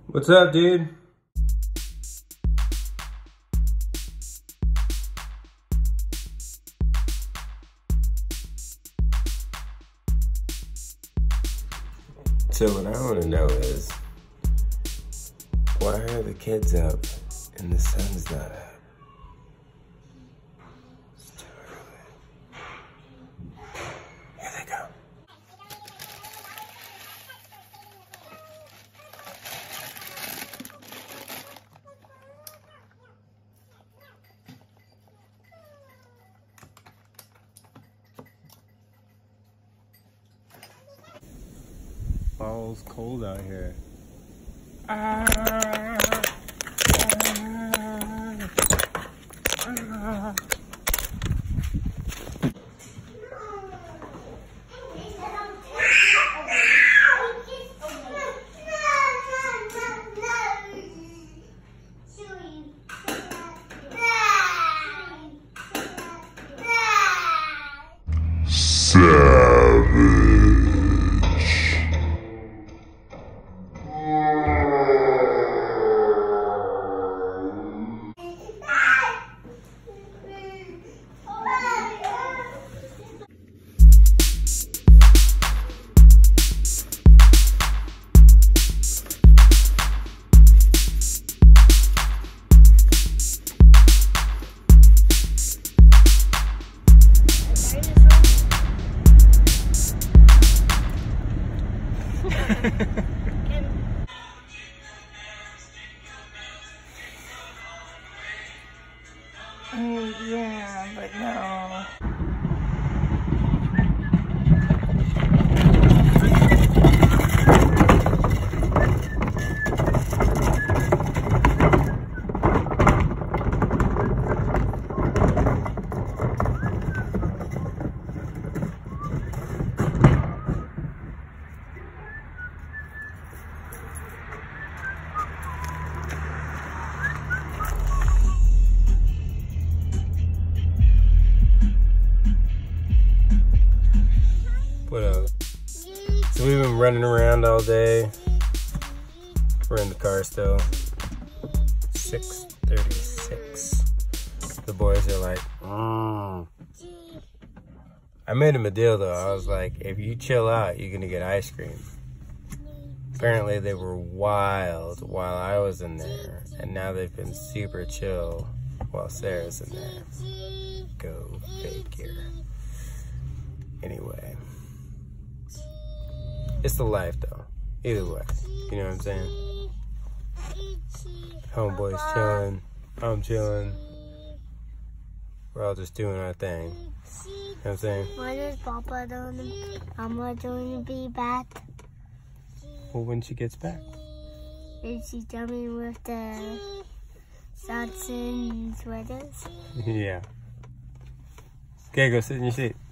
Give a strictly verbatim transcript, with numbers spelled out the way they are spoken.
What's up, dude? So what I want to know is, why are the kids up and the sun's not up? It's too early. Here they go. Fall's cold out here. Ah, ah, ah. Oh, yeah, but no. What up? So we've been running around all day. We're in the car still. six thirty-six. The boys are like, mm. I made them a deal though. I was like, if you chill out, you're gonna get ice cream. Apparently they were wild while I was in there. And now they've been super chill while Sarah's in there. Go figure. Anyway. It's the life though, either way, you know what I'm saying? Homeboy's chilling, I'm chilling, we're all just doing our thing, you know what I'm saying? When is Papa doing, Mama going to be back? Well, when she gets back. Is she coming with the socks and sweaters? Yeah. Okay, go sit in your seat.